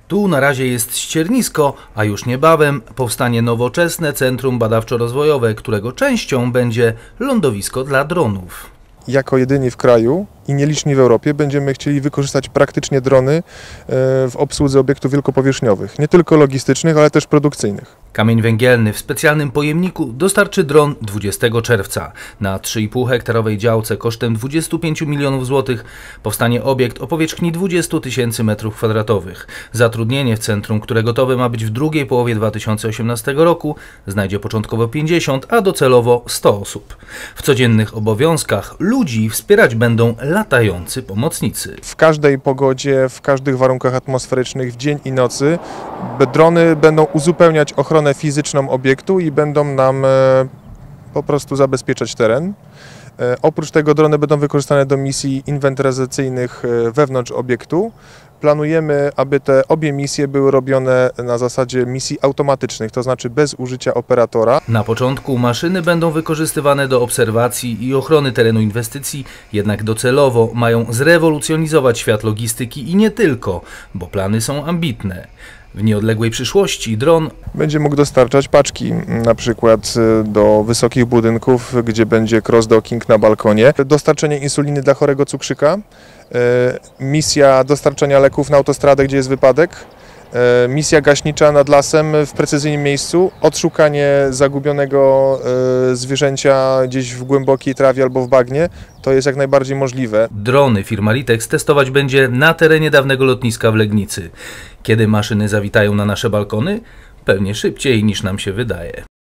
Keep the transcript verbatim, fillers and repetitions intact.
Tu na razie jest ściernisko, a już niebawem powstanie nowoczesne centrum badawczo-rozwojowe, którego częścią będzie lądowisko dla dronów. Jako jedyni w kraju i nieliczni w Europie będziemy chcieli wykorzystać praktycznie drony w obsłudze obiektów wielkopowierzchniowych, nie tylko logistycznych, ale też produkcyjnych. Kamień węgielny w specjalnym pojemniku dostarczy dron dwudziestego czerwca. Na trzy i pół hektarowej działce kosztem dwudziestu pięciu milionów złotych powstanie obiekt o powierzchni dwudziestu tysięcy metrów kwadratowych. Zatrudnienie w centrum, które gotowe ma być w drugiej połowie dwa tysiące osiemnastego roku, znajdzie początkowo pięćdziesiąt, a docelowo sto osób. W codziennych obowiązkach ludzi wspierać będą latający pomocnicy. W każdej pogodzie, w każdych warunkach atmosferycznych, w dzień i nocy drony będą uzupełniać ochronę fizyczną obiektu i będą nam po prostu zabezpieczać teren. Oprócz tego drony będą wykorzystane do misji inwentaryzacyjnych wewnątrz obiektu. Planujemy, aby te obie misje były robione na zasadzie misji automatycznych, to znaczy bez użycia operatora. Na początku maszyny będą wykorzystywane do obserwacji i ochrony terenu inwestycji, jednak docelowo mają zrewolucjonizować świat logistyki i nie tylko, bo plany są ambitne. W nieodległej przyszłości dron będzie mógł dostarczać paczki, na przykład do wysokich budynków, gdzie będzie cross-docking na balkonie, dostarczenie insuliny dla chorego cukrzyka, misja dostarczania leków na autostradę, gdzie jest wypadek, misja gaśnicza nad lasem w precyzyjnym miejscu, odszukanie zagubionego zwierzęcia gdzieś w głębokiej trawie albo w bagnie, to jest jak najbardziej możliwe. Drony firma Litex testować będzie na terenie dawnego lotniska w Legnicy. Kiedy maszyny zawitają na nasze balkony? Pewnie szybciej niż nam się wydaje.